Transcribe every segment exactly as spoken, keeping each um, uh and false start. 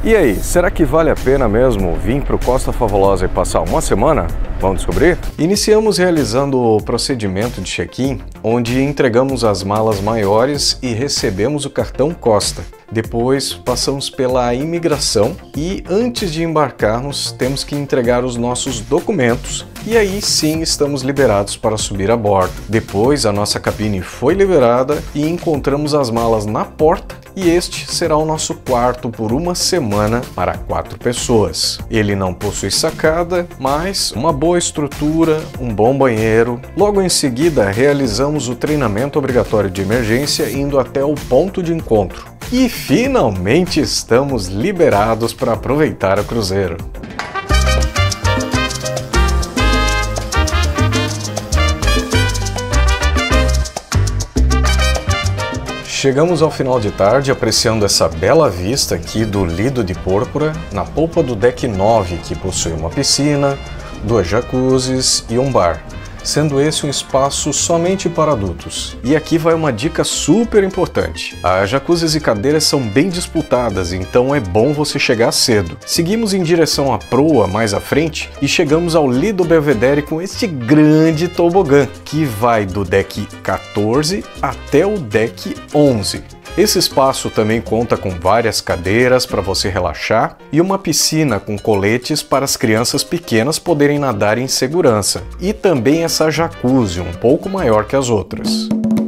E aí, será que vale a pena mesmo vir para o Costa Favolosa e passar uma semana? Vamos descobrir? Iniciamos realizando o procedimento de check-in, onde entregamos as malas maiores e recebemos o cartão Costa. Depois passamos pela imigração e antes de embarcarmos temos que entregar os nossos documentos e aí sim estamos liberados para subir a bordo. Depois a nossa cabine foi liberada e encontramos as malas na porta e este será o nosso quarto por uma semana para quatro pessoas. Ele não possui sacada, mas uma boa estrutura, um bom banheiro. Logo em seguida realizamos o treinamento obrigatório de emergência indo até o ponto de encontro. E finalmente estamos liberados para aproveitar o cruzeiro. Chegamos ao final de tarde apreciando essa bela vista aqui do Lido de Púrpura na polpa do deck nove, que possui uma piscina, duas jacuzzis e um bar, sendo esse um espaço somente para adultos. E aqui vai uma dica super importante. As jacuzzis e cadeiras são bem disputadas, então é bom você chegar cedo. Seguimos em direção à proa mais à frente e chegamos ao Lido Belvedere com este grande tobogã, que vai do deck quatorze até o deck onze. Esse espaço também conta com várias cadeiras para você relaxar e uma piscina com coletes para as crianças pequenas poderem nadar em segurança. E também essa jacuzzi, um pouco maior que as outras.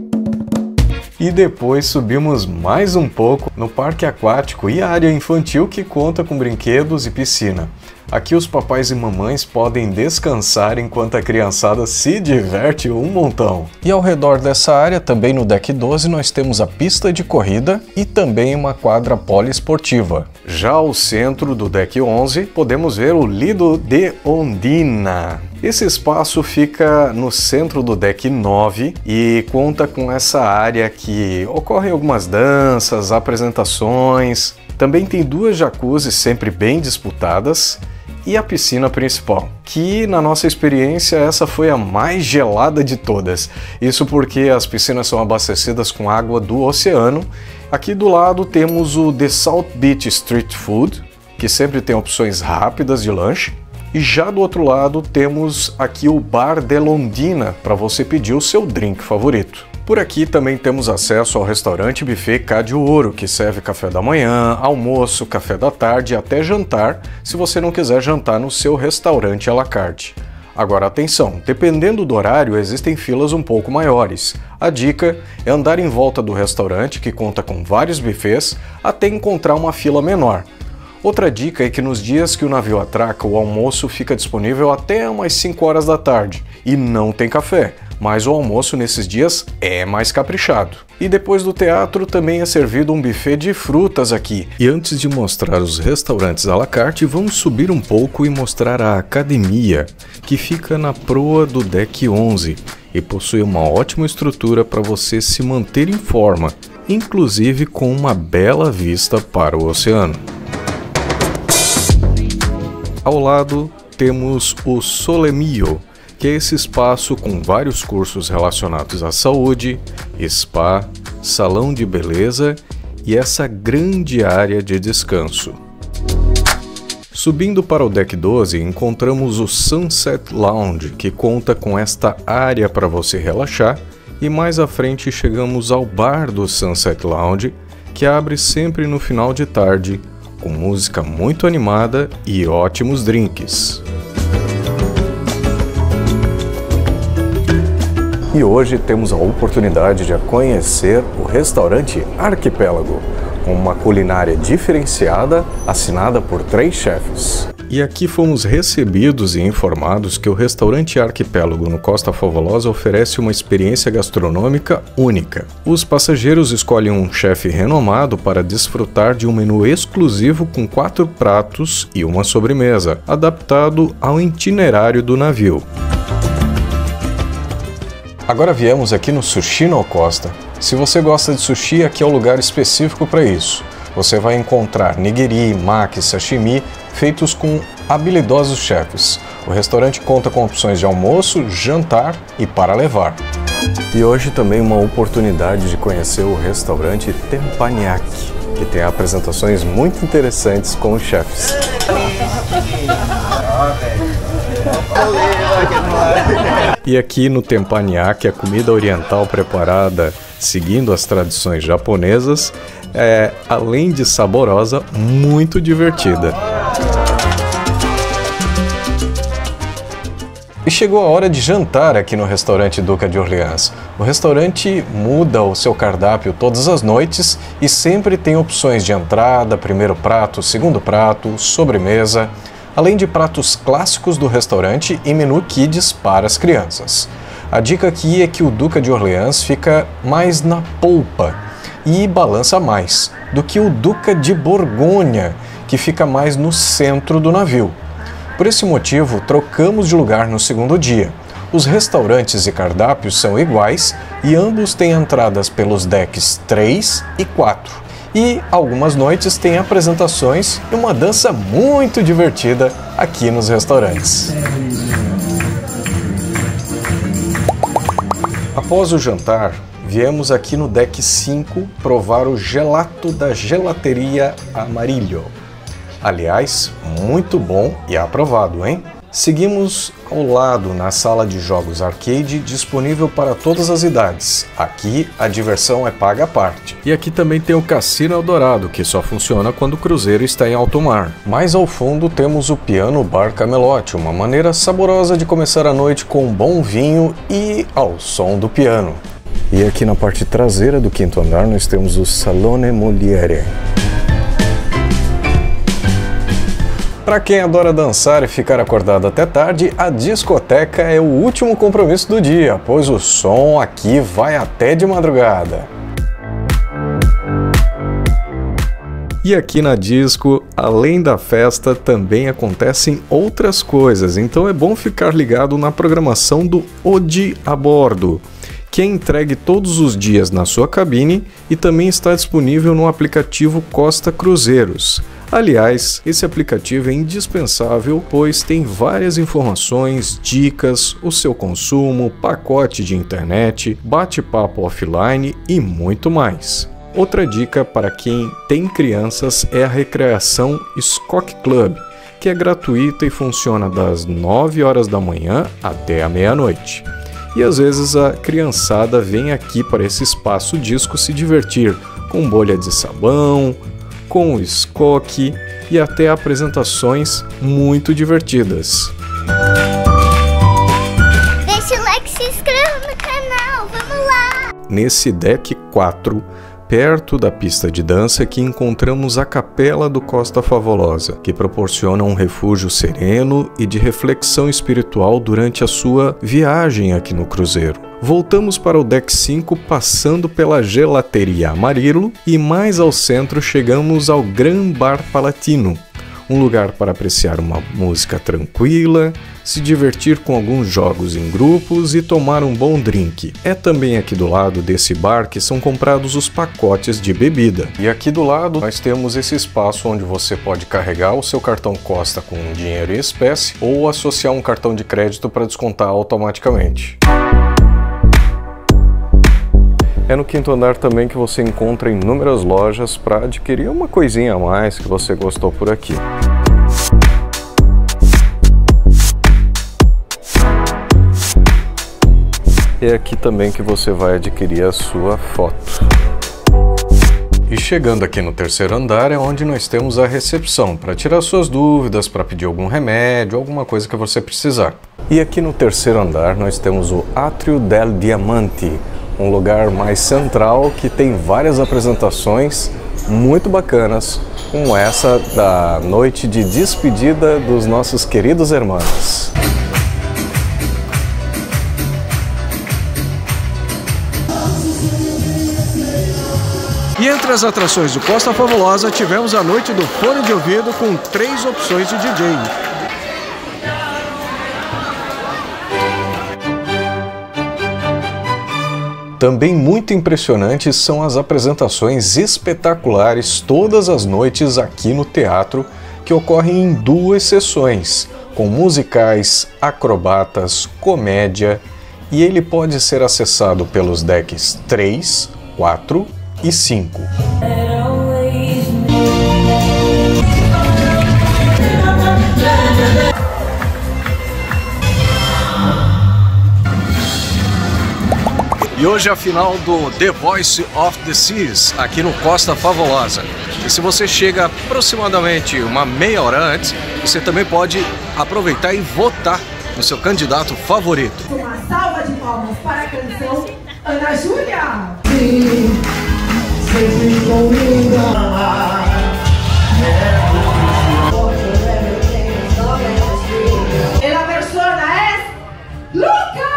E depois subimos mais um pouco no parque aquático e a área infantil que conta com brinquedos e piscina. Aqui os papais e mamães podem descansar enquanto a criançada se diverte um montão. E ao redor dessa área, também no deck doze, nós temos a pista de corrida e também uma quadra poliesportiva. Já ao centro do deck onze, podemos ver o Lido de Ondina. Esse espaço fica no centro do deck nove e conta com essa área que ocorrem algumas danças, apresentações. Também tem duas jacuzzis sempre bem disputadas e a piscina principal, que na nossa experiência essa foi a mais gelada de todas. Isso porque as piscinas são abastecidas com água do oceano. Aqui do lado temos o The South Beach Street Food, que sempre tem opções rápidas de lanche. E já do outro lado temos aqui o Bar de Londina, para você pedir o seu drink favorito. Por aqui também temos acesso ao restaurante buffet Cádio Ouro, que serve café da manhã, almoço, café da tarde e até jantar, se você não quiser jantar no seu restaurante à la carte. Agora atenção, dependendo do horário existem filas um pouco maiores. A dica é andar em volta do restaurante, que conta com vários buffets, até encontrar uma fila menor. Outra dica é que nos dias que o navio atraca, o almoço fica disponível até umas cinco horas da tarde e não tem café, mas o almoço nesses dias é mais caprichado. E depois do teatro também é servido um buffet de frutas aqui. E antes de mostrar os restaurantes à la carte, vamos subir um pouco e mostrar a academia, que fica na proa do deck onze e possui uma ótima estrutura para você se manter em forma, inclusive com uma bela vista para o oceano. Ao lado temos o Solemio, que é esse espaço com vários cursos relacionados à saúde, spa, salão de beleza e essa grande área de descanso. Subindo para o deck doze, encontramos o Sunset Lounge, que conta com esta área para você relaxar, e mais à frente chegamos ao bar do Sunset Lounge, que abre sempre no final de tarde, com música muito animada e ótimos drinks. E hoje temos a oportunidade de conhecer o restaurante Arquipélago, com uma culinária diferenciada, assinada por três chefes. E aqui fomos recebidos e informados que o restaurante Arquipélago no Costa Favolosa oferece uma experiência gastronômica única. Os passageiros escolhem um chefe renomado para desfrutar de um menu exclusivo com quatro pratos e uma sobremesa, adaptado ao itinerário do navio. Agora viemos aqui no Sushi no Costa. Se você gosta de sushi, aqui é o lugar específico para isso. Você vai encontrar nigiri, maki, sashimi, feitos com habilidosos chefes. O restaurante conta com opções de almoço, jantar e para levar. E hoje também uma oportunidade de conhecer o restaurante Teppanyaki. que tem apresentações muito interessantes com os chefes. E aqui no Teppanyaki, a comida oriental preparada seguindo as tradições japonesas é, além de saborosa, muito divertida. E chegou a hora de jantar aqui no restaurante Duca de Orleans. O restaurante muda o seu cardápio todas as noites e sempre tem opções de entrada, primeiro prato, segundo prato, sobremesa, além de pratos clássicos do restaurante e menu kids para as crianças. A dica aqui é que o Duca de Orleans fica mais na polpa e balança mais do que o Duca de Borgonha, que fica mais no centro do navio. Por esse motivo, trocamos de lugar no segundo dia. Os restaurantes e cardápios são iguais e ambos têm entradas pelos decks três e quatro. E algumas noites tem apresentações e uma dança muito divertida aqui nos restaurantes. Após o jantar, viemos aqui no deck cinco provar o gelato da Gelateria Amarillo. Aliás, muito bom e aprovado, hein? Seguimos ao lado na sala de jogos arcade, disponível para todas as idades. Aqui a diversão é paga à parte. E aqui também tem o Cassino Eldorado, que só funciona quando o cruzeiro está em alto mar. Mais ao fundo temos o Piano Bar Camelote, uma maneira saborosa de começar a noite com um bom vinho e ao som do piano. E aqui na parte traseira do quinto andar nós temos o Salone Moliere. Para quem adora dançar e ficar acordado até tarde, a discoteca é o último compromisso do dia, pois o som aqui vai até de madrugada. E aqui na disco, além da festa, também acontecem outras coisas, então é bom ficar ligado na programação do Odi a Bordo, que é entregue todos os dias na sua cabine e também está disponível no aplicativo Costa Cruzeiros. Aliás, esse aplicativo é indispensável, pois tem várias informações, dicas, o seu consumo, pacote de internet, bate-papo offline e muito mais. Outra dica para quem tem crianças é a recreação Skok Club, que é gratuita e funciona das nove horas da manhã até a meia-noite. E às vezes a criançada vem aqui para esse espaço disco se divertir com bolha de sabão, com o Skok e até apresentações muito divertidas. Deixa o like e se inscreva no canal, vamos lá! Nesse deck quatro, perto da pista de dança, que encontramos a Capela do Costa Favolosa, que proporciona um refúgio sereno e de reflexão espiritual durante a sua viagem aqui no cruzeiro. Voltamos para o deck cinco, passando pela Gelateria Amarillo e mais ao centro chegamos ao Gran Bar Palatino, um lugar para apreciar uma música tranquila, se divertir com alguns jogos em grupos e tomar um bom drink. É também aqui do lado desse bar que são comprados os pacotes de bebida. E aqui do lado nós temos esse espaço onde você pode carregar o seu cartão Costa com dinheiro em espécie ou associar um cartão de crédito para descontar automaticamente. É no quinto andar também que você encontra inúmeras lojas para adquirir uma coisinha a mais que você gostou por aqui. É aqui também que você vai adquirir a sua foto. E chegando aqui no terceiro andar é onde nós temos a recepção, para tirar suas dúvidas, para pedir algum remédio, alguma coisa que você precisar. E aqui no terceiro andar nós temos o Átrio del Diamante, um lugar mais central que tem várias apresentações muito bacanas, como essa da noite de despedida dos nossos queridos irmãos. E entre as atrações do Costa Fabulosa, tivemos a noite do fone de ouvido com três opções de D J. Também muito impressionantes são as apresentações espetaculares todas as noites aqui no teatro, que ocorrem em duas sessões, com musicais, acrobatas, comédia, e ele pode ser acessado pelos decks três, quatro e cinco. E hoje é a final do The Voice of the Seas, aqui no Costa Favolosa. E se você chega aproximadamente uma meia hora antes, você também pode aproveitar e votar no seu candidato favorito. Uma salva de palmas para a canção Ana Júlia! Sim, sempre comigo. E la persona es Lucas!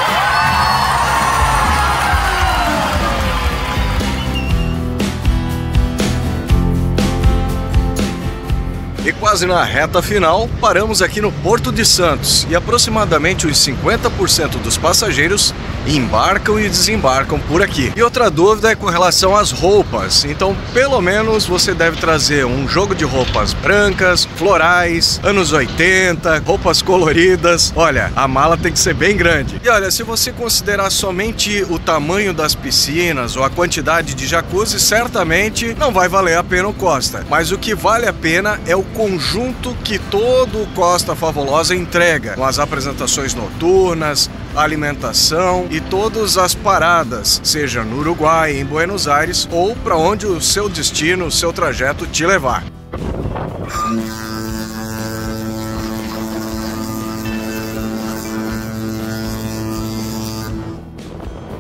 E quase na reta final, paramos aqui no Porto de Santos e aproximadamente uns cinquenta por cento dos passageiros embarcam e desembarcam por aqui. E outra dúvida é com relação às roupas, então pelo menos você deve trazer um jogo de roupas brancas, florais, anos oitenta, roupas coloridas. Olha, a mala tem que ser bem grande. E olha, se você considerar somente o tamanho das piscinas ou a quantidade de jacuzzi, certamente não vai valer a pena o Costa. Mas o que vale a pena é o conjunto que todo o Costa Favolosa entrega, com as apresentações noturnas, alimentação e todas as paradas, seja no Uruguai, em Buenos Aires ou para onde o seu destino, o seu trajeto te levar.